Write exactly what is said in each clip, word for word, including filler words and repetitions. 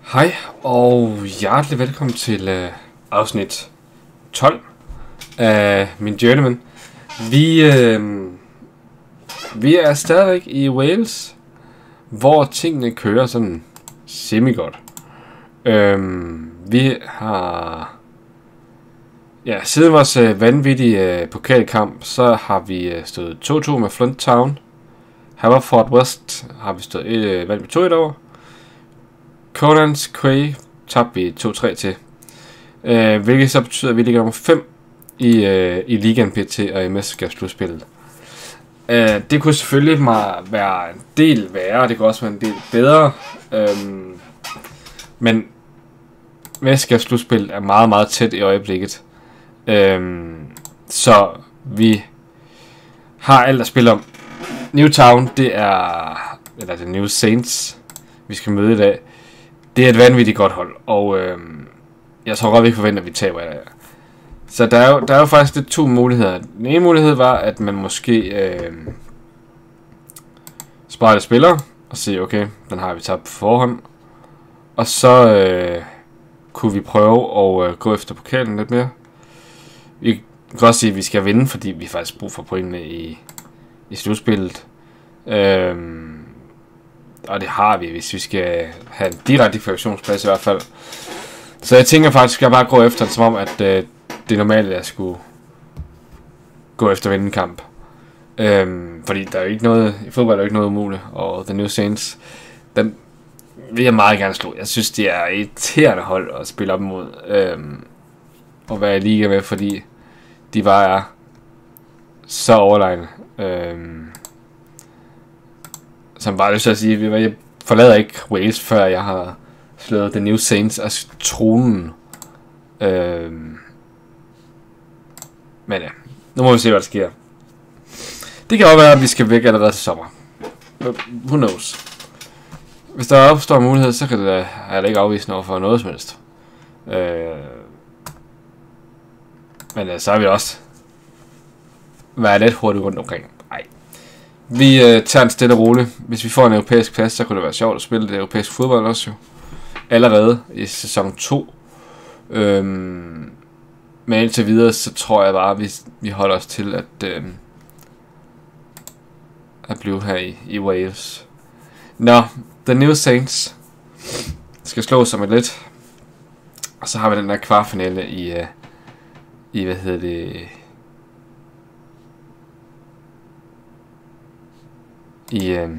Hej og hjertelig velkommen til uh, afsnit tolv af min Journeyman. Vi, uh, vi er stadigvæk i Wales, hvor tingene kører sådan semi-godt. Uh, vi har... Ja, siden vores uh, vanvittige uh, pokalkamp, så har vi uh, stået to to med Flint Town. Haverford West har vi stået uh, valgt med to et over. Conans Quay tabte vi to tre til. Uh, hvilket så betyder, at vi ligger nummer fem i, uh, i ligaen P T og i mesterskabsslutspillet. Uh, det kunne selvfølgelig være en del værre, det kunne også være en del bedre. Um, men mesterskabsslutspillet er meget, meget tæt i øjeblikket. Um, så vi har alt at spille om. Newtown, det er... Eller det er New Saints, vi skal møde i dag. Det er et vanvittigt godt hold, og øh, jeg tror godt, vi forventer, at vi taber det. Så der er, jo, der er jo faktisk lidt to muligheder. Den ene mulighed var, at man måske øh, sparer det spillere, og siger, okay, den har vi tabt på forhånd. Og så øh, kunne vi prøve at øh, gå efter pokalen lidt mere. Vi kan også sige, at vi skal vinde, fordi vi faktisk brug for pointene i, i slutspillet. Øh, Og det har vi, hvis vi skal have en direkte kvalifikationsplads i hvert fald. Så jeg tænker faktisk, at jeg bare gå efter det, som om, at øh, det er normalt, at jeg skulle gå efter at vinde en kamp. Øhm, fordi der er jo ikke noget, i fodbold er der jo ikke noget umuligt, og The New Saints, den vil jeg meget gerne slå. Jeg synes, det er et irriterende hold at spille op imod, øhm, og være i liga med, fordi de bare er så overlegne. Øhm, Som bare lyst til at sige, at jeg forlader ikke Wales, før jeg har slået The New Saints af tronen. Øhm. Men ja, nu må vi se, hvad der sker. Det kan også være, at vi skal væk allerede til sommer. Who knows? Hvis der opstår en mulighed, så kan det da, er jeg da ikke afvisende over for noget som helst. Øh. Men ja, så er vi også være lidt hurtigt rundt omkring. Vi øh, tager en stille og roligt. Hvis vi får en europæisk plads, så kunne det være sjovt at spille det europæiske fodbold også jo. Allerede i sæson to. Øhm, men indtil videre, så tror jeg bare, at vi, vi holder os til at, øh, at blive her i, i Wales. Nå, The New Saints skal slå sig med lidt. Og så har vi den der kvartfinale i, øh, i hvad hedder det... i øh,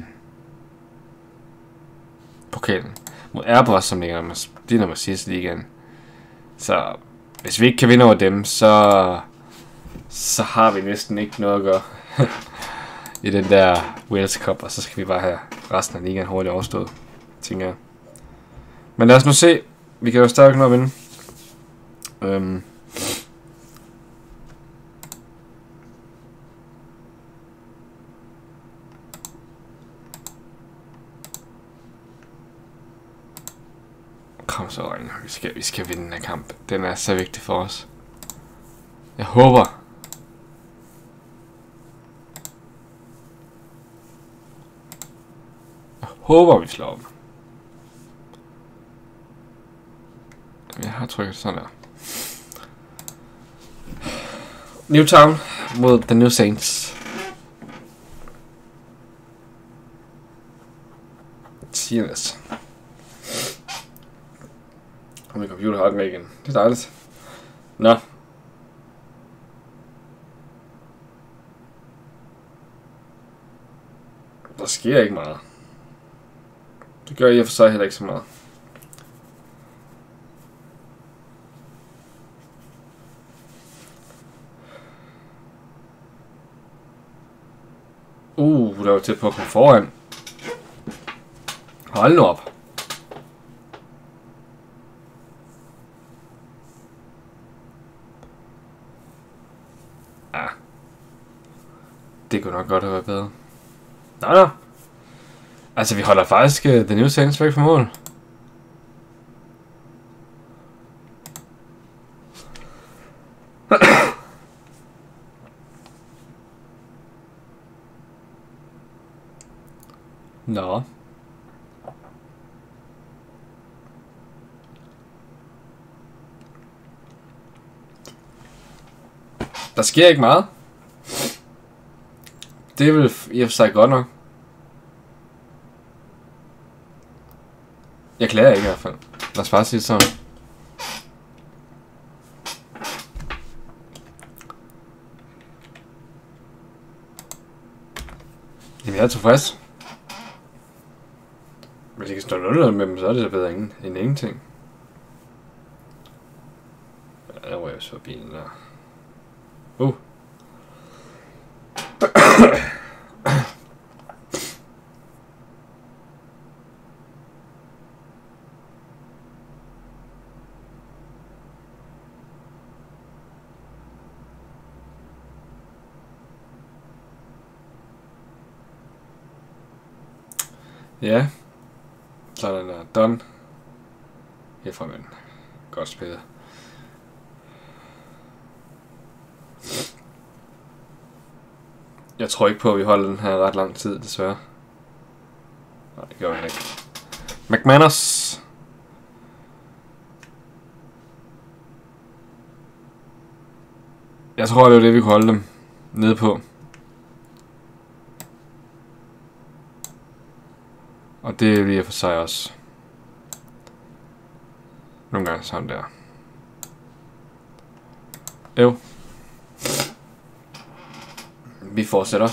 pokalen mod Airbus, som ligger nummer, det er nummer sidste ligaen. Så hvis vi ikke kan vinde over dem, så så har vi næsten ikke noget at gøre i den der Wales Cup, og så skal vi bare have resten af ligaen hurtigt overstået, tænker jeg. Men lad os nu se. Vi kan jo stadig nå at vinde. Øhm. Kom så, drenge. Vi skal, vi skal vinde den her kamp. Den er så vigtig for os. Jeg håber. Jeg håber, vi slår dem. Jeg har trykket sådan der. Newtown mod The New Saints. Serious. Og min computer har den med igen. Det er dejligt. Nå. Der sker ikke meget. Det gør jeg for sig heller ikke så meget. Uh, der var tæt på at komme foran. Hold nu op. Det kunne nok godt have været bedre. Nå, nå. Altså, vi holder faktisk uh, The New Saints væk fra mål. Nå. Der sker ikke meget. Det er vel i og for sig godt nok. Jeg klager ikke i hvert fald. Lad os bare sige sådan. Jamen jeg er tilfreds. Hvis jeg kan stå nul med dem, så er det så bedre end ingenting. Ja, der var jeg så bilen der. Uh. Ja, så er den der done. Herfra med den. Godt spillet. Jeg tror ikke på, at vi holder den her ret lang tid, desværre. Nej, det gør vi ikke. McManus. Jeg tror, det var det, vi kunne holde dem nede på. Og det bliver for sig også. Nogle gange sådan der. Jo. Vi fortsætter.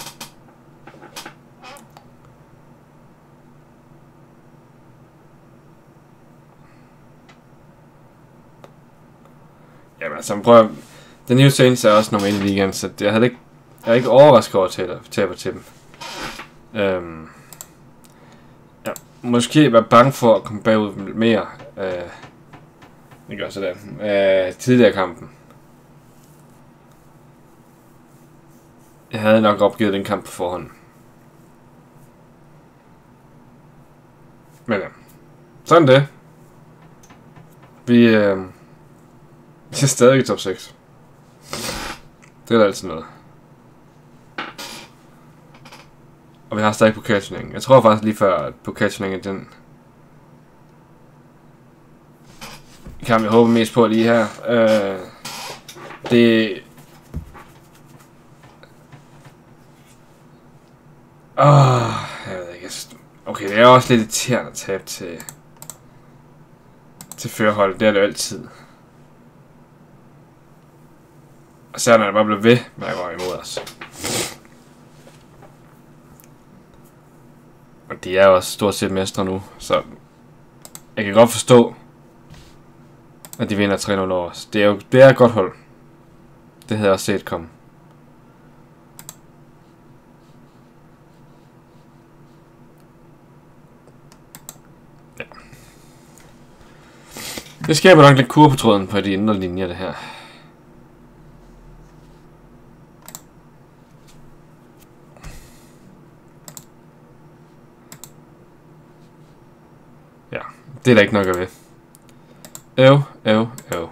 Jamen altså, prøv at... Den New Saints er også normalt i ligaen, så jeg havde ikke... Jeg er ikke overrasket over at tabe til dem. Øhm... Ja, måske være bange for at komme bagud mere. Øh... Det gør sådan. Øh... Tidligere kampen. Jeg havde nok opgivet den kamp på forhånd. Men ja. Sådan det. Vi, øh, vi er stadig i top seks. Det er da altid noget. Og vi har stadig pokalturneringen. Jeg tror faktisk lige før, at pokalturneringen den kan vi håbe mest på lige her. Øh, det Åh, oh, jeg ved ikke. Okay, det er også lidt irriterende at tabe til til førerholdet. Det er det altid. Og så når det bare bliver ved med at gå imod os. Og de er også stort set mestre nu, så jeg kan godt forstå, at de vinder tre nul over os. Det er jo det er et godt hold. Det havde jeg også set komme. Ja. Det skaber nok lidt kur på tråden på de indre linjer, det her. Ja, det er der ikke nok at ved. Øv, øv, øv.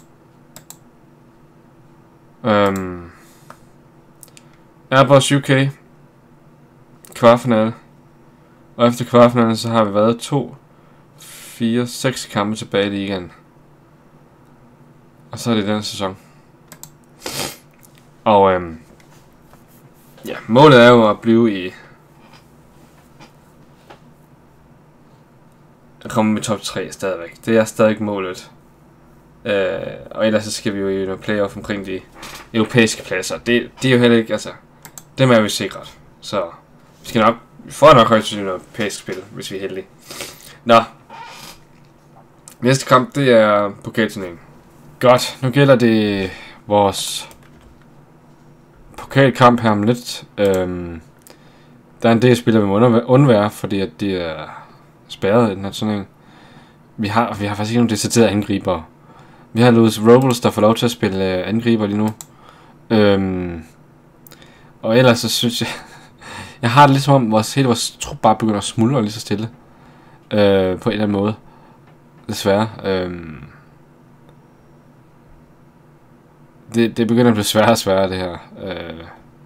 Um, Airbus U K. Kvartfinale. Og efter kvartfinalen, så har vi været to, fire, seks kampe tilbage i ligaen. Og så er det den sæson. Og øhm, ja, målet er jo at blive i at komme med top tre stadigvæk. Det er stadig målet. Øh, og ellers så skal vi jo i nogle playoff omkring de europæiske pladser. Det, det er jo heller ikke, altså, dem er vi sikret. Så vi skal nok, vi får nok højst til noget europæisk spil, hvis vi er heldige. Nå. Næste kamp, det er pokalturneringen. Godt, nu gælder det vores pokalkamp her om lidt. Øhm, der er en del spillere, vi må undvære, fordi at de er spærret i den her turnering. Vi har, vi har faktisk ikke nogen deciderede angriber. Vi har Louis Robles, der får lov til at spille angriber lige nu. Øhm, og ellers så synes jeg, jeg har det lidt som om, vores, hele vores trup bare begynder at smuldre lige så stille. Øh, på en eller anden måde. Desværre. Øhm, det, det begynder at blive sværere og sværere, det her. Øh,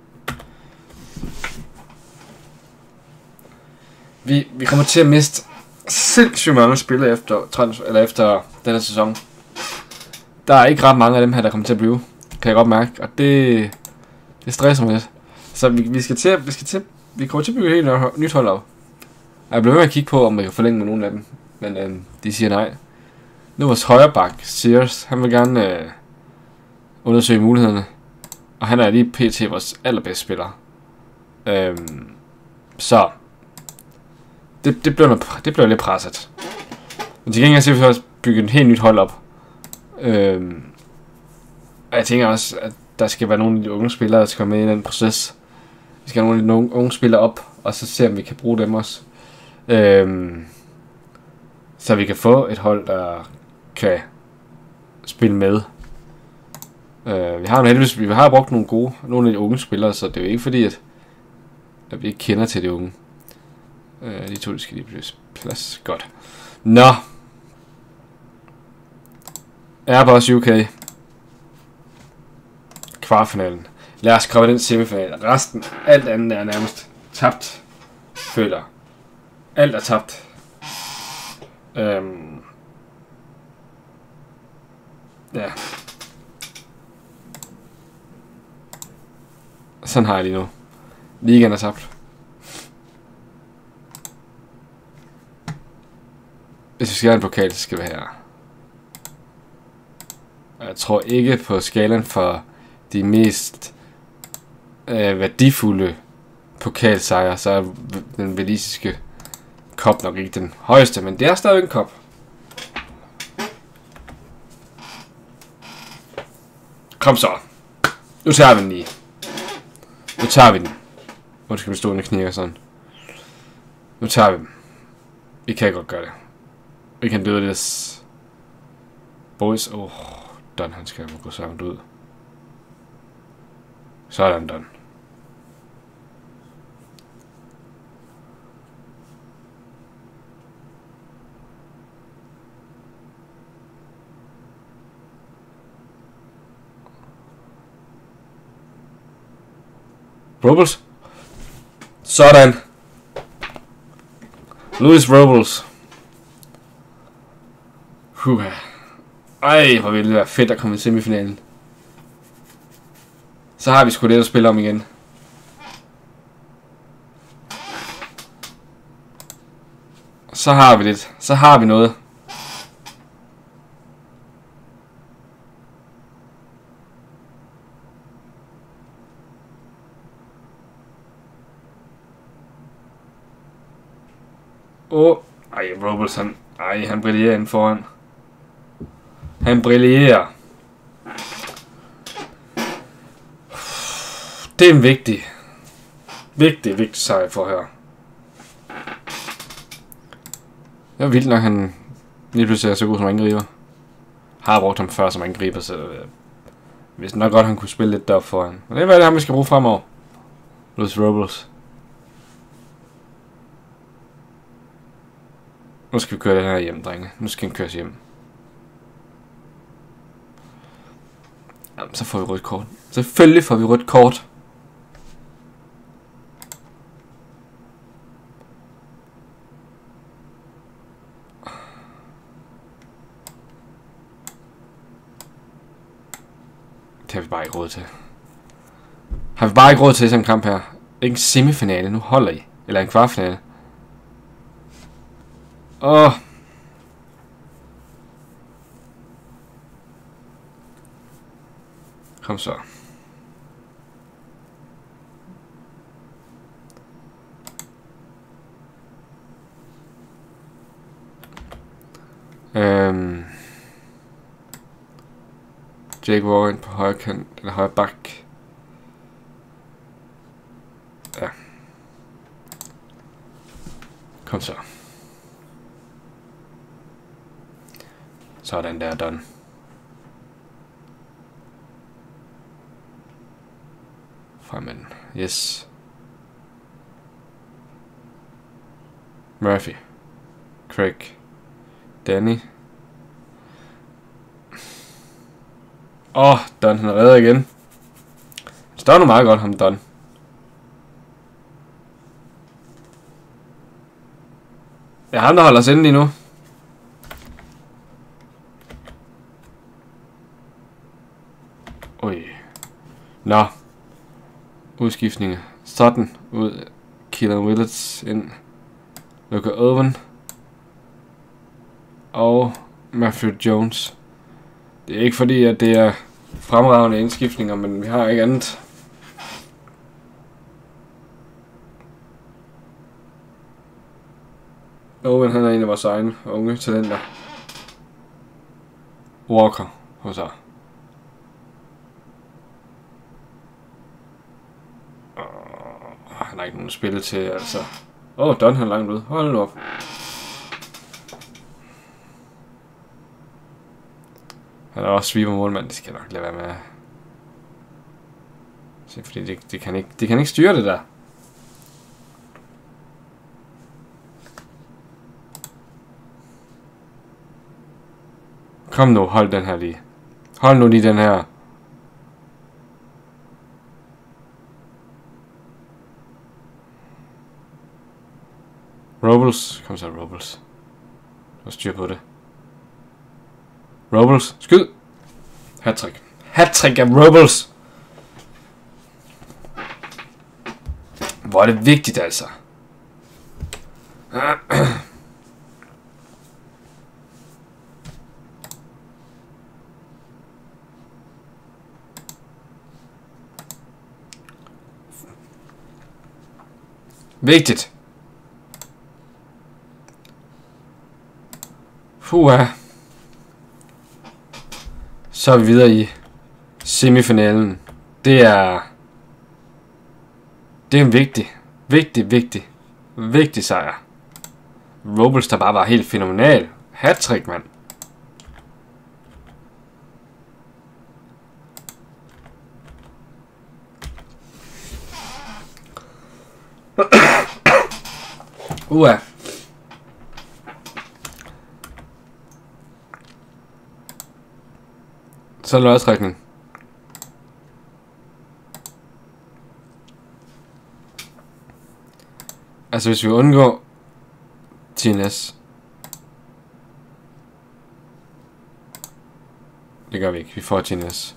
vi, vi kommer til at miste sindssygt mange spillere efter, eller efter denne sæson. Der er ikke ret mange af dem her, der kommer til at blive. kan jeg godt mærke, og det, det stresser mig lidt. Så vi, vi skal til, vi skal til, vi kommer til at bygge et helt nyt hold op. Jeg blev ved med at kigge på, om jeg kan forlænge med nogle af dem, men øh, de siger nej. Nu vores højre bak, Sears, han vil gerne øh, undersøge mulighederne, og han er lige pt. Vores allerbedste spiller. Øhm, så det, det, bliver noget, det bliver lidt presset. Men til gengæld skal vi så også bygge et helt nyt hold op. Øhm, og jeg tænker også, at der skal være nogle af de unge spillere, der skal komme med i den proces. Vi skal have nogle af de unge, unge spillere op, og så se om vi kan bruge dem også. Øhm, så vi kan få et hold, der kan spille med. Øh, vi har heldigvis, vi har brugt nogle gode, nogle af de unge spillere, så det er jo ikke fordi, at, at vi ikke kender til de unge. Øh, de to, de skal lige blive plads. Godt. Nå. Airbus U K. Kvartfinalen. Lad os komme den semifinal. Resten, alt andet er nærmest tabt. Føler. Alt er tabt. Øhm. Ja. Sådan har jeg lige nu. Ligaen er tabt. Hvis vi skal have en pokal, så skal vi her. Jeg tror ikke på skalaen for de mest øh, værdifulde pokalsejre, så er den valisiske kop nok ikke den højeste, men det er stadig en kop. Kom så. Nu tager vi den lige. Nu tager vi den. Nu skal vi stå under knækker sådan. Nu tager vi dem. Vi kan godt gøre det. Vi kan do this. Boys. Åh, oh, Don, han skal gå sammen ud. Sådan, Don. Robles. Sådan. Louis Robles. Huha. Ej, hvor ville det være fedt at komme i semifinalen. Så har vi sgu det at spille om igen. Så har vi det. Så har vi noget. Åh, oh. Ej, Robles, han, ej, han brillerer inden foran. Han brillerer. Det er en vigtig, vigtig, vigtig sejr for her. Det er vildt nok, han lige pludselig er så god som angriber. Har brugt ham før som angriber, så jeg vidste nok godt, han kunne spille lidt deroppe foran. Men det er, hvad det er, vi skal bruge fremover. Louis Robles. Nu skal vi køre det her hjem, drenge. Nu skal vi køre os hjem. Jamen, så får vi rødt kort. Selvfølgelig får vi rødt kort. Det har vi bare ikke råd til. Har vi bare ikke råd til sådan en kamp her. Ikke en semifinale, nu holder I. Eller en kvartfinale. Åh. Kom så. Øhm. Jake Warren på højre kant, eller højre bak. Ja. Kom så. Sådan der, done. Fremad. Yes. Murphy. Craig. Danny. Åh, oh, Don, han er reddet igen. Det står nu meget godt, ham Don. Ja, ham der holder os inde lige nu. Oj. Nå. Udskiftninger. Sutton ud. Killer Willets ind. Luca Owen. Og Matthew Jones. Det er ikke fordi, at det er fremragende indskiftninger, men vi har ikke andet. Owen, han er en af vores egne unge talenter. Walker hos her. Han har ikke nogen spil til, altså. Åh, oh, Don han er langt ud. Hold nu op. Han er også sweeper målmand, det skal nok lade være med. Se, fordi det, det, kan ikke, det kan ikke styre det der. Kom nu, hold den her lige. Hold nu lige den her. Robles. Kom så, Robles. Du har styr på det. Robles. Skyd. Hattrick. Hattrick af Robles. Hvor er det vigtigt, altså. Vigtigt. Puha. Så er vi videre i semifinalen. Det er... Det er en vigtig, vigtig, vigtig, vigtig sejr. Robles, der bare var helt fænomenal. Hattrick, mand. Uha. Så lodtrækning. Altså hvis vi undgår T N S. Det gør vi ikke. Vi får T N S.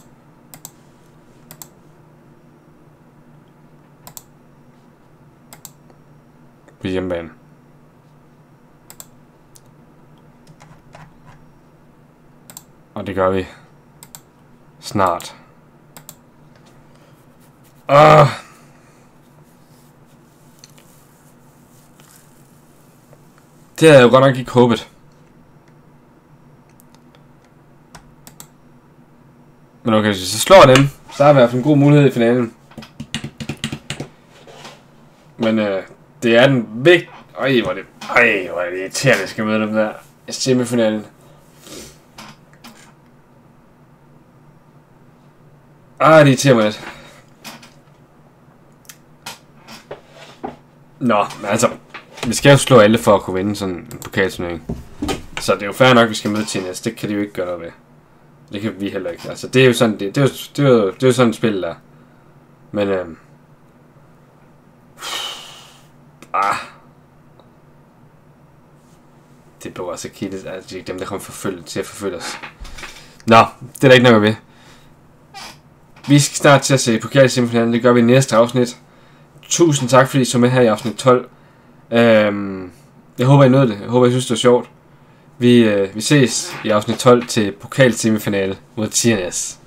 På hjemmebane. Og det gør vi snart. Ah. Det havde jeg jo godt nok ikke håbet. Men okay, hvis vi så slår dem, så har vi haft en god mulighed i finalen. Men øh, det er den vigtige... Ej, hvor er det... Ej, hvor er det irriterende, at skal møde dem der i semifinalen. Ah, det irriterer mig lidt. Nå, men altså... Vi skal jo slå alle for at kunne vinde sådan en pokalturnering. Så det er jo fair nok, at vi skal møde T N S. Det kan de jo ikke gøre noget ved. Det kan vi heller ikke. Altså, det er jo sådan, det, det, er, jo, det, er, jo, det er jo sådan et spil der. Men, øhm... Ah... Det blev også kildet. Altså, det er dem, der kommer forfølge, til at forfølge os. Nå, det er der ikke noget ved. Vi skal snart til at se pokalsemifinalen. Det gør vi i næste afsnit. Tusind tak, fordi I så med her i afsnit tolv. Øhm, jeg håber I nåede det. Jeg håber I synes det var sjovt. Vi, øh, vi ses i afsnit tolv til pokalsemifinale mod T N S.